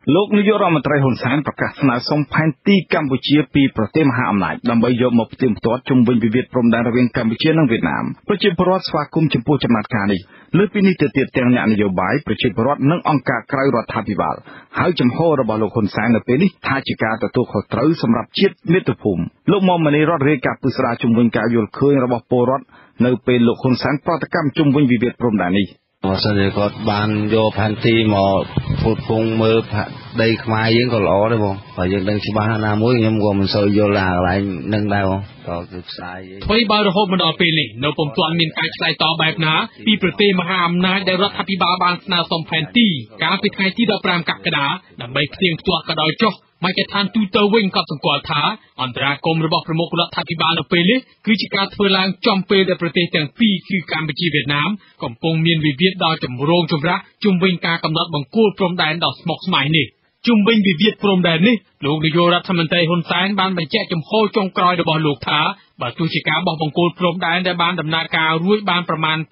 លោកនាយករដ្ឋមន្ត្រីហ៊ុនសែនប្រកាសស្នើសុំផែនទីកម្ពុជាពីប្រទេសមហាអំណាចដើម្បីយកមកផ្ទៀងផ្ទាត់ជុំវិញវិវាទព្រំដែនរវាងកម្ពុជានិងវៀតណាមប្រជាពលរដ្ឋស្វាគមន៍ចំពោះចំណាត់ការនេះលើពីនេះទៅទៀតទាំងអ្នកនយោបាយប្រជាពលរដ្ឋនិងអង្គការក្រៅរដ្ឋាភិបាលហើយចំហរបស់លោកហ៊ុនសែននៅពេលនេះថាជាការទទួលខុសត្រូវសម្រាប់ជាតិមាតុភូមិលោកមុំមនីរដ្ឋរាយការណ៍ពីស្រាវជុំវិញការយល់ឃើញរបស់ពលរដ្ឋនៅពេលលោកហ៊ុនសែនប្រតិកម្មជុំវិញវិវាទព្រំដែននេះបើសិនជាគាត់បានយកផែនទីមកពុតពងមើលដីខ្មែរយើងក៏ល្អដែរបងបើយើងដឹងច្បាស់ណាមួយខ្ញុំក៏មិនសូវយល់អាកន្លែងនឹងដែរបងក៏គឺផ្សាយអ្វីបើរហូតមកដល់ពេលនេះនៅពុំទាន់មានការឆ្លើយតបបែបណាពីប្រទេសមហាអំណាចដែលរដ្ឋាភិបាលបានស្នើសុំផែនទីកាលពីថ្ងៃទី15កក្កដាដើម្បីផ្ទៀងផ្ទាត់ក៏ដោយចុះមជ្ឈដ្ឋានទូទៅវិញក៏សម្គាល់ថាអន្តរាគមន៍របស់ប្រមុខរដ្ឋាភិបាលនៅពេលនេះគឺជាការធ្វើឡើងចំពេលដែលប្រទេសទាំងពីរគឺកម្ពុជាវៀតណាមកំពុងមានវិវាទដ៏ចម្រូងចម្រាសជុំវិញការកំណត់បង្គោលព្រំដែនដ៏ស្មុគស្មាញនេះជុំវិញវិវាទព្រំដែននេះលោកនាយករដ្ឋមន្ត្រីហ៊ុនសែនបានបញ្ជាក់ចំហចុងក្រោយរបស់លោកថាបើទោះជាការបោះបង្គោលព្រំដែនដែលបានដំណើរការរួចបានប្រមាណ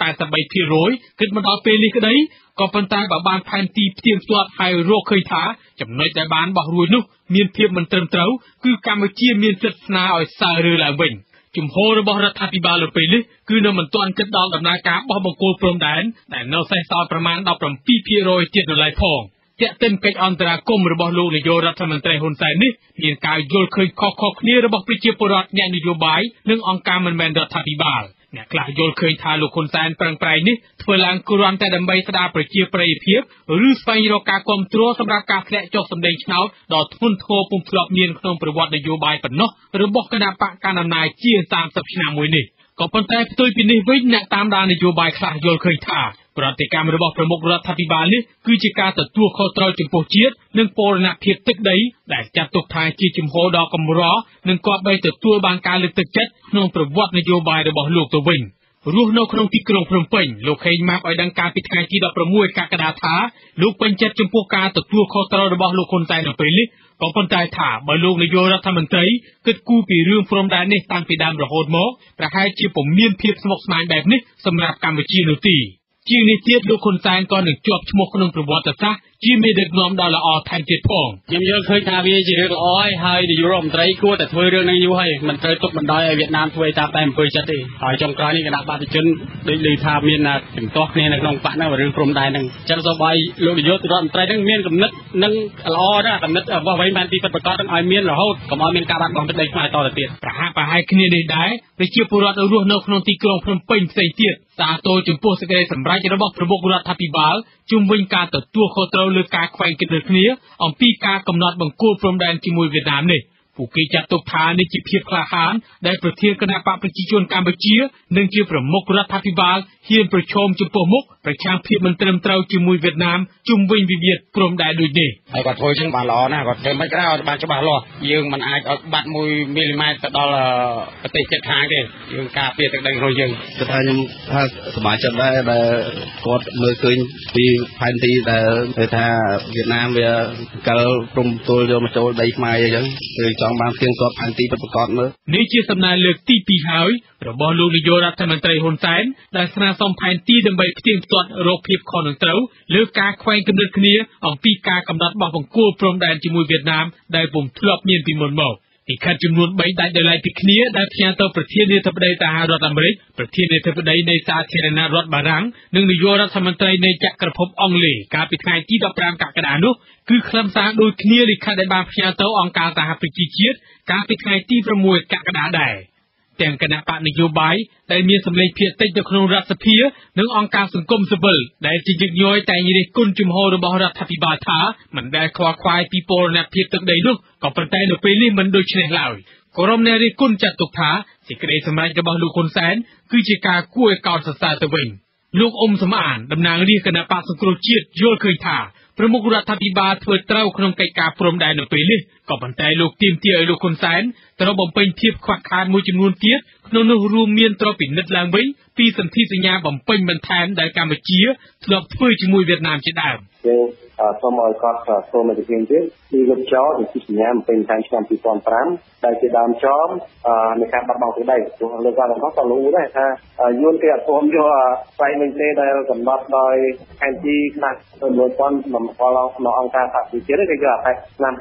83% គិតមកដល់ពេលនេះក្តីក៏ប៉ុន្តែបើបានផែនទីផ្ទៀងផ្ទាត់ហើយរកឃើញថាចំណុចដែលបានបោះរួចនោះមានភាពមិនត្រឹមត្រូវគឺកម្ពុជាមានសិទ្ធិស្នើឲ្យសើរើឡើងវិញជំហររបស់រដ្ឋាភិបាលនៅពេលនេះគឺនៅមិនទាន់គិតដល់ដំណើរការបោះបង្គោលព្រំដែនដែលនៅសេសសល់ប្រមាណ 17% ទៀតនៅឡើយផងជាក់ទិនកិច្ចអន្តរាគមន៍របស់លោកនាយករដ្ឋមន្ត្រីហ៊ុនសែននេះមានការយល់ឃើញខុសៗគ្នារបស់ប្រជាពលរដ្ឋអ្នកនយោបាយនិងអង្គការមិនមែនរដ្ឋាភិបាលអ្នកខ្លះយល់ឃើញថាលោកហ៊ុនសែនប្រឹងប្រែងនេះធ្វើឡើងគ្រាន់តែដើម្បីស្ដារប្រជាប្រិយភាពឬស្វែងរកការគាំទ្រសម្រាប់ការធ្លាក់ចុះសម្លេងឆ្នោតដ៏ធ្ងន់ធ្ងរពុំធ្លាប់មានក្នុងប្រវត្តិនយោបាយប៉ុណ្ណោះរបស់គណៈបកកណ្ដាលអំណាចជាង30ឆ្នាំមួយនេះក៏ប៉ុន្តែផ្ទុយពីនេះវិញអ្នកតាមដាននយោបាយខ្លះយល់ឃើញថាប្រតិកម្មរបស់ប្រមុខរដ្ឋាភិបាលនេះគឺជាការទទួលខុសត្រូវចំពោះជាតិនិងបូរណភាពទឹកដីដែលចាត់ទុកថាជាជំហរដ៏កម្រនិងគប្បីទទួលបានការលើកទឹកចិត្តក្នុងប្រវត្តិនយោបាយរបស់លោកទៅវិញរស់នៅក្នុងទីក្រុងភ្នំពេញលោកខេងម៉ាប់ឲ្យដឹងកាលពីថ្ងៃទី16កក្កដាថាលោកពេញចិត្តចំពោះការទទួលខុសត្រូវរបស់លោកហ៊ុនសែននៅពេលនេះក៏ប៉ុន្តែថាបើលោកនាយករដ្ឋមន្ត្រីគិតគូរពីរឿងព្រំដែននេះតាំងពីដើមរហូតមកប្រហែលជាពុំមានភាពស្មុគស្មាញបែបនេះសម្រាប់កម្ពុជានោះទេជាងនេះទៀតលោកហ៊ុនសែនក៏នឹងជាប់ឈ្មោះក្នុងប្រវត្តិសាស្ត្រជាមេដឹកនាំដ៏ល្អថែមទៀតផងខ្ញុំយល់ឃើញថាវាជារឿងល្អហើយនាយករដ្ឋមន្ត្រីគួរតែធ្វើរឿងនេះយូរហើយមិនត្រូវទុកបណ្ដោយឲ្យវៀតណាមធ្វើតាមតែអំពើចិត្តទេហើយចុងក្រោយនេះគណៈបព្វជិជនដូចឮថាមានជំទាស់គ្នានៅក្នុងបកហ្នឹងរឿងព្រំដែនហ្នឹងចឹងសូមឲ្យលោកនាយករដ្ឋមន្ត្រីហ្នឹងមានគំនិតនឹងល្អណាស់គំនិតរបស់វិញបានទីពិតប្រាកដហ្នឹងឲ្យមានរហូតកុំឲ្យមានការបាត់បង់ទឹកដីខ្មែរតទៅទៀតប្រហាក់គ្នានេះដែរប្រជាពលរដ្ឋរស់នៅក្នុងទីក្រុងភ្នំពេញផ្សេងទៀតសាទរចំពោះសេចក្តីសម្រេចរបស់ប្រមុខរដ្ឋាភិបាលជុំវិញការទទួលខុសត្រូវលើការខ្វែងគិតលើគ្នាអំពីការកំណត់បង្គោលព្រំដែនជាមួយវៀតណាមនេះពួកគេចាត់ទុកថានេះជាភាពក្លាហានដែលប្រធានគណៈបកប្រជាជនកម្ពុជានិងជាប្រមុខរដ្ឋាភិបាលហ៊ានប្រឈមចំពោះមុខប្រឆាំងភាពមិនត្រឹមត្រូវជាមួយវៀតណាមជុំវិញវិវាទព្រំដែនដូចនេះហើយគាត់ធ្វើចឹងបានល្អណាស់គាត់ធ្វើមិនក្រៅឲ្យបានច្បាស់លាស់យើងមិនអាចឲ្យបាត់1 មីលីម៉ែត្រទៅដល់ប្រទេសជិតខាងទេយើងការពារទឹកដីរបស់យើងគឺថាខ្ញុំថាសប្បាយចិត្តដែរដែលគាត់មើលឃើញពីផែនទីដែលថាវៀតណាមវាកិលព្រំទល់យកមកចូលដីខ្មែរអញ្ចឹងគឺចង់បានផ្ទៀងផ្ទាត់ផែនទីពិតប្រាកដមើលនេះជាសំណើលើកទី2ហើយរបស់លោកនាយករដ្ឋមន្ត្រីហ៊ុនសែនដែលស្នើសុំផែនទីដើម្បីផ្ទៀងផ្ទាត់រកភាពខុសនឹងត្រូវលើការខ្វែងគំនិតគ្នាអំពីការកំណត់បោះបង្គោលព្រំដែនជាមួយវៀតណាមដែលពុំធ្លាប់មានពីមុនមកលិខិតចំនួន3ដាច់ដោយឡែកពីគ្នាដែលផ្ញើទៅប្រធានាធិបតីសហរដ្ឋអាមេរិកប្រធានាធិបតីនៃសាធារណរដ្ឋបារាំងនិងនាយករដ្ឋមន្ត្រីនៃចក្រភពអង់គ្លេសកាលពីថ្ងៃទី15កក្កដានោះគឺខ្លឹមសារដូចគ្នាលិខិតដែលបានផ្ញើទៅអង្គការសហប្រជាជាតិកាលពីថ្ងៃទី6កក្កដាដែរទាំងគណៈបកនយោបាយដែលមានសម្លេងភាគតិចនៅក្នុងរដ្ឋសភានិងអង្គការសង្គមស៊ីវិលដែលជាញឹកញយតែងរិះគន់ជំហររបស់រដ្ឋាភិបាលថាមិនដែលខ្វល់ខ្វាយពីបូរណភាពទឹកដីនោះក៏ប៉ុន្តែនៅពេលនេះមិនដូច្នេះឡើយក្រុមអ្នករិះគន់ចាត់ទុកថាសេចក្តីសម្រេចរបស់លោកហ៊ុនសែនគឺជាការគួរឲ្យកោតសរសើរទៅវិញលោកអ៊ុំសំអានតំណាងរាស្ត្រគណៈបកសង្គ្រោះជាតិយល់ឃើញថាប្រមុខរដ្ឋាភិបាលធ្វើត្រូវក្នុងកិច្ចការព្រំដែននៅពេលនេះក៏ប៉ុន្តែលោកទាមទារឲ្យលោកហ៊ុនសែនត្រូវបំពេញភាពខ្វះខាតមួយចំនួនទៀតក្នុងនោះរួមមានត្រូវពិនិត្យឡើងវិញពីសន្ធិសញ្ញាបំពេញបន្ថែមដែលកម្ពុជាធ្លាប់ធ្វើជាមួយវៀតណាមជាដើមសូមឲ្យគាត់ចូលមកជំនាញទៀតពីលោកចោពីសញ្ញាពេញតាមឆ្នាំ2005ដែលជាដើមចោនៃការបាត់បង់ទឹកដីព្រោះលើកឡើងក៏លោកដែរថាយួនគេអត់ព្រមយកផ្នែកនេះទេដែលកំណត់ដោយផែនទីខ្លះ2000បំផុលនៅអង្គការសហប្រជាជាតិគេយកអាឆ្នាំ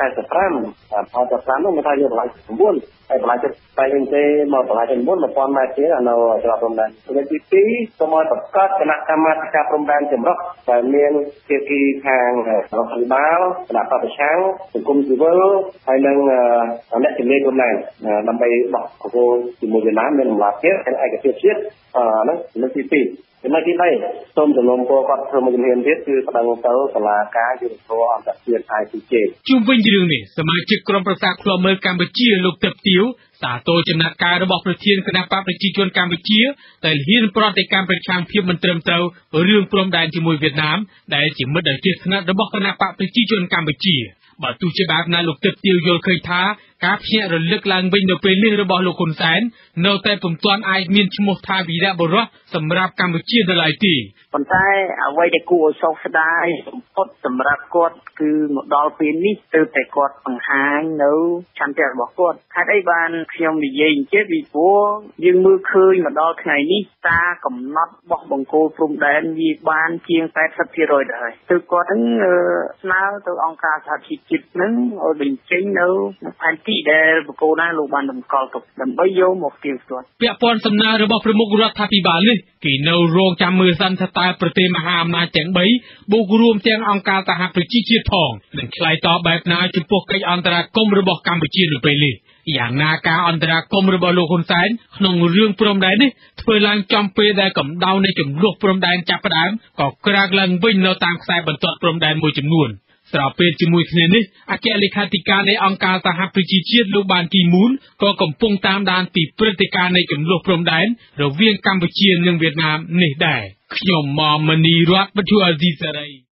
85ផល85នោះមិនថាយកបន្លាយ9ហើយបន្លាយចិត្តផ្នែកនេះទេមកបន្លាយចិត្ត9 1000ម៉ែត្រទៀតនៅច្រកព្រំដែនទី2សូមឲ្យបង្កើតគណៈកម្មាធិការព្រំដែនចម្រុះដែលមានភាគីខាងរដ្ឋាភិបាលគណៈបព្វឆាំងសង្គមស៊ីវិលហើយនិងអ្នកជំនាញព្រំដែនដើម្បីបកគោជាមួយវៀតណាមមានតម្លាភាពនិងឯកភាពជាតិហ្នឹងលើកទី2ចំណុចទី3សូមចំនួនពលគាត់ធ្វើមួយជំហានទៀតគឺប្តឹងទៅតុលាការយុត្តិធម៌អន្តរជាតិ ICJ ជុំវិញរឿងនេះសមាជិកក្រុមប្រឹក្សាឃ្លាំមើលកម្ពុជាលោកទឹកទាវសាទរចំណាត់ការរបស់ប្រធានគណៈបកប្រជាជនកម្ពុជាដែលហ៊ានប្រតិកម្មប្រឆាំងភាពមិនត្រឹមត្រូវរឿងព្រំដែនជាមួយវៀតណាមដែលជាមិត្តដ៏ជិតស្និទ្ធរបស់គណៈបកប្រជាជនកម្ពុជាបើទោះជាបែបណាលោកទឹកទាវយល់ឃើញថាការភ្ញាក់រលឹកឡើងវិញនៅពេលនេះរបស់លោកហ៊ុនសែននៅតែពុំទាន់អាចមានឈ្មោះថាវីរបុរសសម្រាប់កម្ពុជានៅឡើយទេប៉ុន្តែអ្វីដែលគួរឲ្យសោកស្ដាយបំផុតសម្រាប់គាត់គឺមកដល់ពេលនេះទើបតែគាត់បង្ហាញនៅឆន្ទៈរបស់គាត់ហេតុអីបានខ្ញុំនិយាយអញ្ចឹងពីព្រោះយើងមើលឃើញមកដល់ថ្ងៃនេះការកំណត់បោះបង្គោលព្រំដែនវាបានជាង 80% ដែរទើបគាត់នឹងស្នើទៅអង្គការសហជីវជាតិនឹងឲ្យបញ្ចេញនៅផែនទីដែលបង្គោលណាលោកបានតម្កល់ទុកដើម្បីយកមកផ្ទៀងផ្ទាត់ពាក់ព័ន្ធសំណើរបស់ប្រមុខរដ្ឋាភិបាលនេះគេនៅរងចាំមើលសិនថាតើប្រទេសមហាអំណាចទាំង3បូករួមទាំងអង្គការសហប្រជាជាតិផងនឹងឆ្លើយតបបែបណាចំពោះកិច្ចអន្តរាគមន៍របស់កម្ពុជានៅពេលនេះយ៉ាងណាការអន្តរាគមន៍របស់លោកហ៊ុនសែនក្នុងរឿងព្រំដែននេះធ្វើឡើងចំពេលដែលកម្ដៅនៃចំនួនព្រំដែនចាប់ផ្ដើមក៏ក្រាកឡើងវិញនៅតាមខ្សែបន្ទាត់ព្រំដែនមួយចំនួនស្របពេលជាមួយគ្នានេះអគ្គលេខាធិការនៃអង្គការសហប្រជាជាតិលោកបានគីមូនក៏កំពុងតាមដានពីព្រឹត្តិការណ៍នៃចំនួនព្រំដែនរវាងកម្ពុជានិងវៀតណាមនេះដែរខ្ញុំម៉មនីរតវិទ្យុអាស៊ីសេរី